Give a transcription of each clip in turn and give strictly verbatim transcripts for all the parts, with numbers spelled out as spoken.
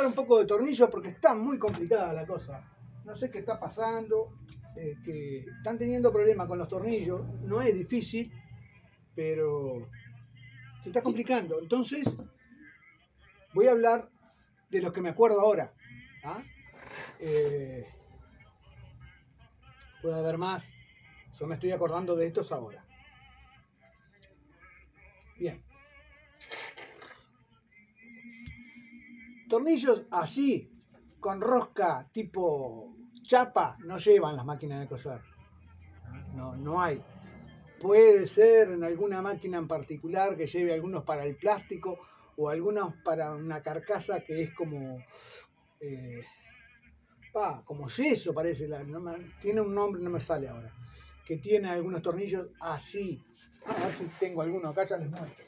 hablar un poco de tornillos porque está muy complicada la cosa. No sé qué está pasando, eh, que están teniendo problemas con los tornillos. No es difícil, pero se está complicando. Entonces, voy a hablar de los que me acuerdo ahora. ¿Ah? Eh, puede haber más. Yo me estoy acordando de estos ahora. Bien. Tornillos así, con rosca tipo chapa, no llevan las máquinas de coser. No, no hay. Puede ser en alguna máquina en particular que lleve algunos para el plástico o algunos para una carcasa que es como eh, pa, como yeso parece, la, no me, tiene un nombre, no me sale ahora, que tiene algunos tornillos así. A ver si tengo alguno acá, ya les muestro.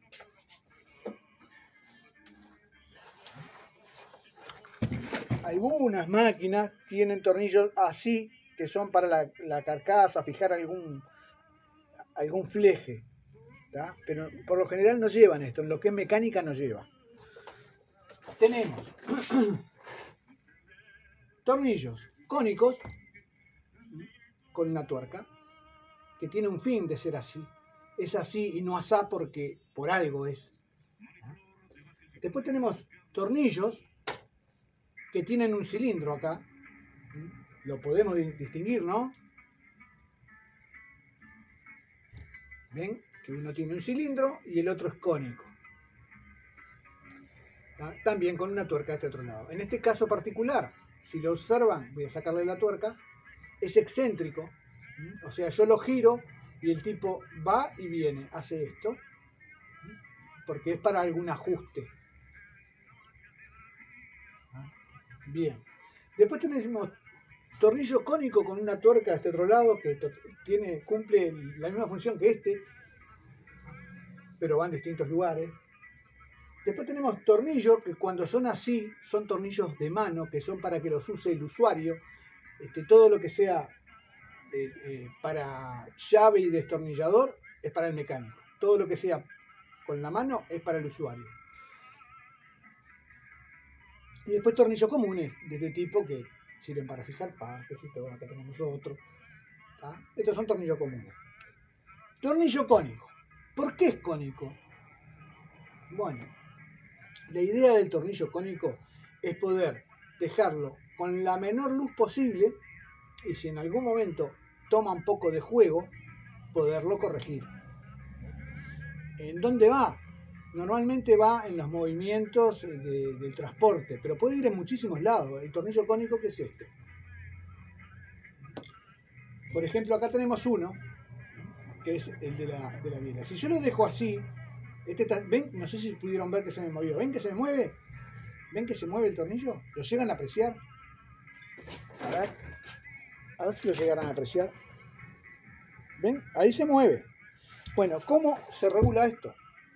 Algunas máquinas tienen tornillos así, que son para la, la carcasa, fijar algún, algún fleje. ¿Tá? Pero por lo general no llevan esto, en lo que es mecánica no lleva. Tenemos tornillos cónicos con una tuerca que tiene un fin de ser así. Es así y no asá porque por algo es. Después tenemos tornillos que tienen un cilindro acá. Lo podemos distinguir, ¿no? ¿Ven? Que uno tiene un cilindro y el otro es cónico. También con una tuerca de este otro lado. En este caso particular, si lo observan, voy a sacarle la tuerca, es excéntrico. O sea, yo lo giro y el tipo va y viene, hace esto, porque es para algún ajuste. Bien. Después tenemos tornillo cónico con una tuerca de este otro lado que tiene, cumple la misma función que este, pero va en distintos lugares. Después tenemos tornillos que cuando son así, son tornillos de mano, que son para que los use el usuario. Este, todo lo que sea eh, eh, para llave y destornillador es para el mecánico. Todo lo que sea con la mano es para el usuario. Y después tornillos comunes de este tipo que sirven para fijar partes y todo. Acá tenemos otro. ¿Tá? Estos son tornillos comunes. Tornillo cónico. ¿Por qué es cónico? Bueno, la idea del tornillo cónico es poder dejarlo con la menor luz posible y si en algún momento toma un poco de juego, poderlo corregir. ¿En dónde va? Normalmente va en los movimientos de, del transporte, pero puede ir en muchísimos lados. El tornillo cónico, ¿qué es este? Por ejemplo, acá tenemos uno, que es el de la, de la biela. Si yo lo dejo así, este está, ¿ven? No sé si pudieron ver que se me movió. ¿Ven que se me mueve? ¿Ven que se mueve el tornillo? ¿Lo llegan a apreciar? A ver, a ver si lo llegaran a apreciar. ¿Ven? Ahí se mueve. Bueno, ¿cómo se regula esto?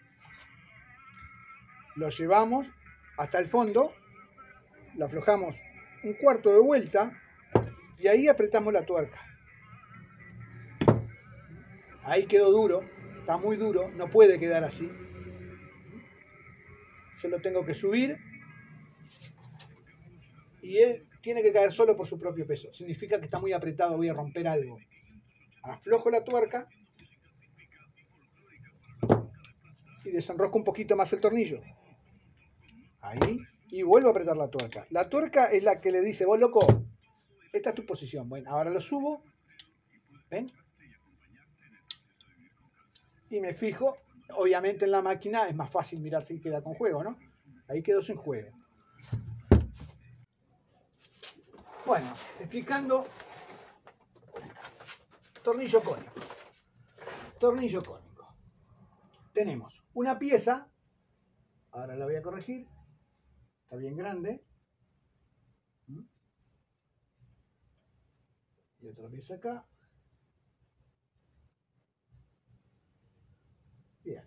Lo llevamos hasta el fondo, lo aflojamos un cuarto de vuelta y ahí apretamos la tuerca. Ahí quedó duro, está muy duro, no puede quedar así. Yo lo tengo que subir y él tiene que caer solo por su propio peso. Significa que está muy apretado, voy a romper algo. Aflojo la tuerca y desenrosco un poquito más el tornillo. Ahí, y vuelvo a apretar la tuerca. La tuerca es la que le dice, vos loco, esta es tu posición. Bueno, ahora lo subo, ¿ven? Y me fijo, obviamente en la máquina es más fácil mirar si queda con juego, ¿no? Ahí quedó sin juego. Bueno, explicando, tornillo cónico. Tornillo cónico. Tenemos una pieza, ahora la voy a corregir, está bien grande. Y otra pieza acá. Bien.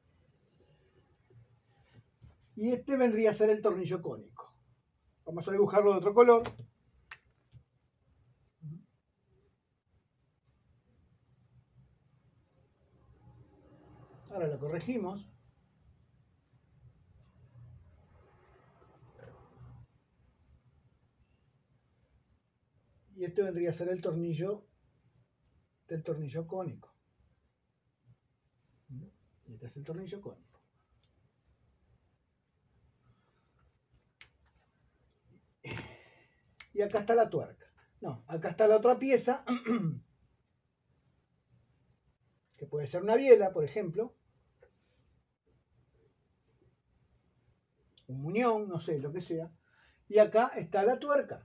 Y este vendría a ser el tornillo cónico. Vamos a dibujarlo de otro color. Ahora lo corregimos. Y este vendría a ser el tornillo del tornillo cónico. Y este es el tornillo cónico. Y acá está la tuerca. No, acá está la otra pieza, que puede ser una biela, por ejemplo. Un muñón, no sé, lo que sea. Y acá está la tuerca.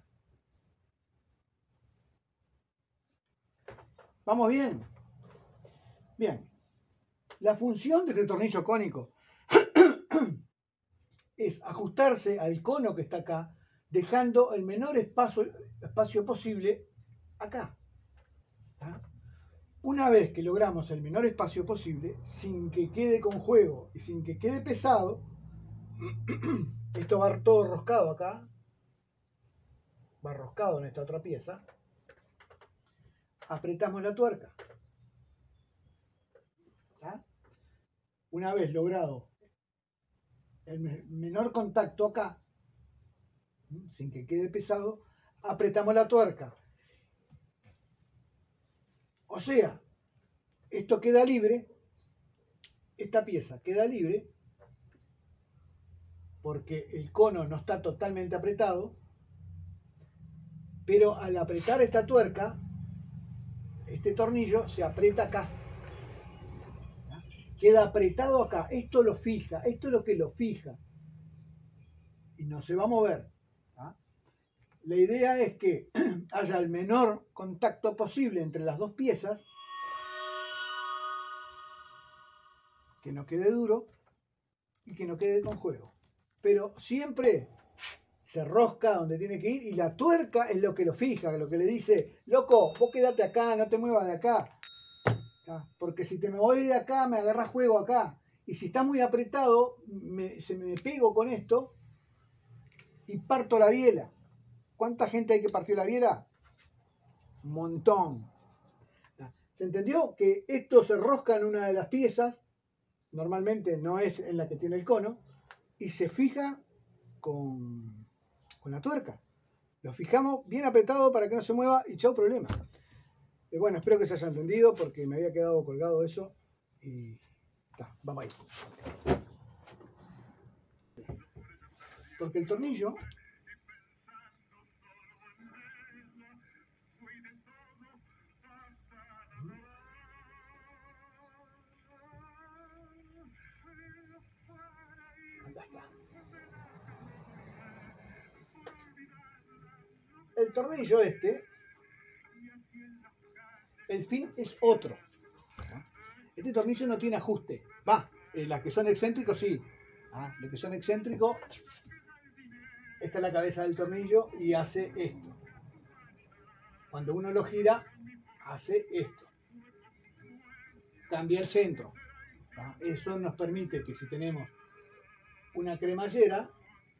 ¿Vamos bien? Bien. La función de este tornillo cónico es ajustarse al cono que está acá, dejando el menor espacio, espacio posible acá. ¿Ah? Una vez que logramos el menor espacio posible, sin que quede con juego y sin que quede pesado, esto va todo roscado acá, va roscado en esta otra pieza, apretamos la tuerca. ¿Ah? Una vez logrado el menor contacto acá, sin que quede pesado, apretamos la tuerca. O sea, esto queda libre, esta pieza queda libre, porque el cono no está totalmente apretado, pero al apretar esta tuerca, este tornillo se aprieta acá. Queda apretado acá. Esto lo fija, esto es lo que lo fija. Y no se va a mover. ¿Ah? La idea es que haya el menor contacto posible entre las dos piezas, que no quede duro y que no quede con juego. Pero siempre se rosca donde tiene que ir y la tuerca es lo que lo fija, lo que le dice, loco, vos quedate acá, no te muevas de acá. ¿Ah? Porque si te me voy de acá, me agarrás juego acá. Y si está muy apretado, me, se me pego con esto y parto la biela. ¿Cuánta gente hay que partió la biela? Un montón. ¿Se entendió? Que esto se rosca en una de las piezas, normalmente no es en la que tiene el cono, y se fija con, con la tuerca. Lo fijamos bien apretado para que no se mueva y chau problema. Eh, bueno, espero que se haya entendido porque me había quedado colgado eso y ta, vamos ahí. Porque el tornillo acá está. El tornillo este, el fin es otro. Este tornillo no tiene ajuste. Va, eh, las que son excéntricos sí. Ah, los que son excéntricos, esta es la cabeza del tornillo y hace esto. Cuando uno lo gira, hace esto. Cambia el centro. ¿Ah? Eso nos permite que si tenemos una cremallera,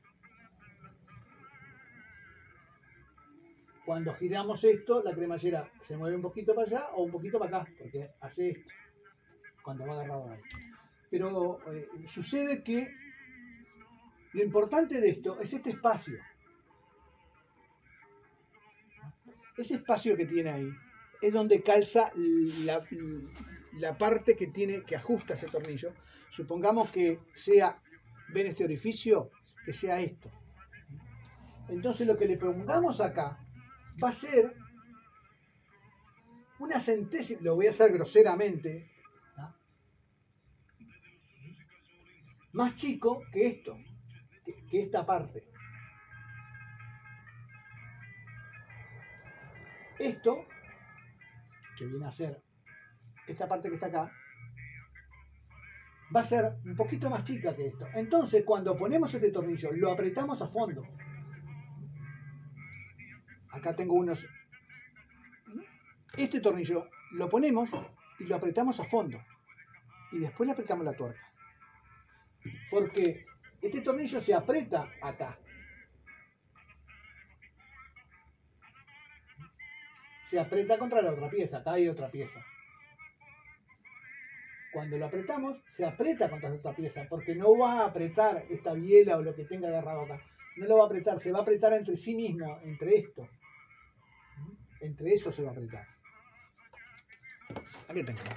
cuando giramos esto, la cremallera se mueve un poquito para allá o un poquito para acá, porque hace esto, cuando va agarrado ahí. Pero eh, sucede que lo importante de esto es este espacio. Ese espacio que tiene ahí es donde calza la, la parte que tiene que ajusta ese tornillo. Supongamos que sea, ven este orificio, que sea esto. Entonces lo que le pongamos acá va a ser una centésima, lo voy a hacer groseramente, ¿no? Más chico que esto, que, que esta parte. Esto, que viene a ser esta parte que está acá, va a ser un poquito más chica que esto. Entonces, cuando ponemos este tornillo, lo apretamos a fondo. Acá tengo unos... Este tornillo lo ponemos y lo apretamos a fondo. Y después le apretamos la tuerca. Porque este tornillo se aprieta acá. Se aprieta contra la otra pieza. Acá hay otra pieza. Cuando lo apretamos, se aprieta contra la otra pieza. Porque no va a apretar esta biela o lo que tenga agarrado acá. No lo va a apretar. Se va a apretar entre sí mismo, entre esto. Entre eso se va a apretar. Aquí tengo.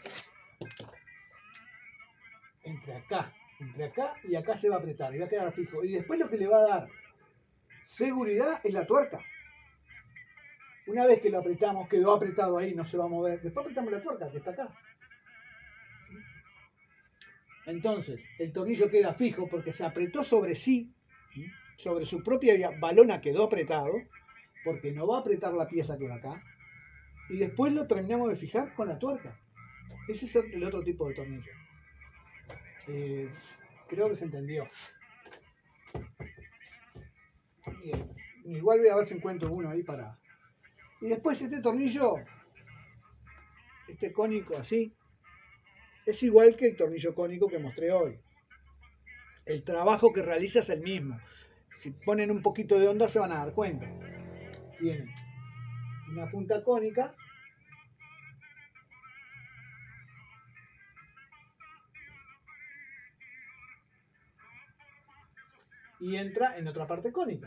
Entre acá, entre acá y acá se va a apretar y va a quedar fijo. Y después lo que le va a dar seguridad es la tuerca. Una vez que lo apretamos, quedó apretado ahí, no se va a mover. Después apretamos la tuerca que está acá. Entonces, el tornillo queda fijo porque se apretó sobre sí, sobre su propia balona quedó apretado, porque no va a apretar la pieza que va acá. Y después lo terminamos de fijar con la tuerca. Ese es el otro tipo de tornillo. Eh, creo que se entendió. Bien. Igual voy a ver si encuentro uno ahí para... Y después este tornillo, este cónico así, es igual que el tornillo cónico que mostré hoy. El trabajo que realiza es el mismo. Si ponen un poquito de onda se van a dar cuenta. Tiene una punta cónica y entra en otra parte cónica.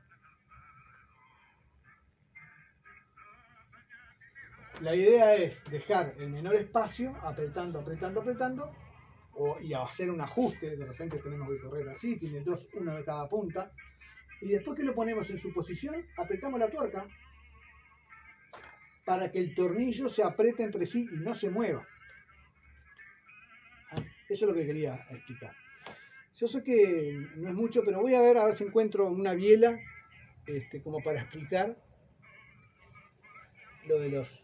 La idea es dejar el menor espacio, apretando, apretando, apretando, o, y hacer un ajuste. De repente tenemos que correr así, tiene dos, uno de cada punta. Y después que lo ponemos en su posición, apretamos la tuerca para que el tornillo se apriete entre sí y no se mueva. Eso es lo que quería explicar. Yo sé que no es mucho, pero voy a ver a ver si encuentro una biela este, como para explicar lo de los...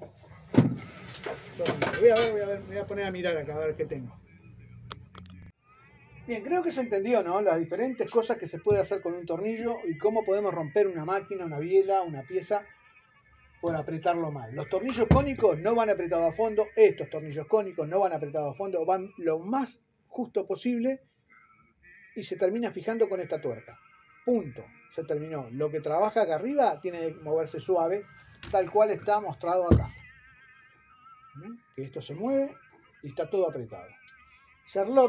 Voy a ver, voy a ver, me voy a poner a mirar acá a ver qué tengo. Bien, creo que se entendió, ¿no? Las diferentes cosas que se puede hacer con un tornillo y cómo podemos romper una máquina, una biela, una pieza por apretarlo mal. Los tornillos cónicos no van apretados a fondo, estos tornillos cónicos no van apretados a fondo, van lo más justo posible y se termina fijando con esta tuerca. Punto. Se terminó. Lo que trabaja acá arriba tiene que moverse suave, tal cual está mostrado acá. ¿Ven? Que esto se mueve y está todo apretado. Charlotte.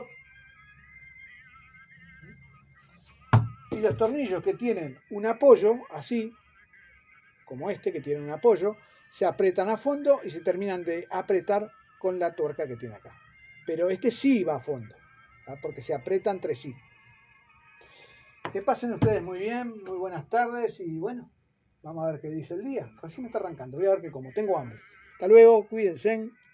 Y los tornillos que tienen un apoyo, así, como este que tiene un apoyo, se apretan a fondo y se terminan de apretar con la tuerca que tiene acá. Pero este sí va a fondo, ¿tá? Porque se aprieta entre sí. Que pasen ustedes muy bien, muy buenas tardes y bueno, vamos a ver qué dice el día. Recién está arrancando, voy a ver que como tengo hambre. Hasta luego, cuídense.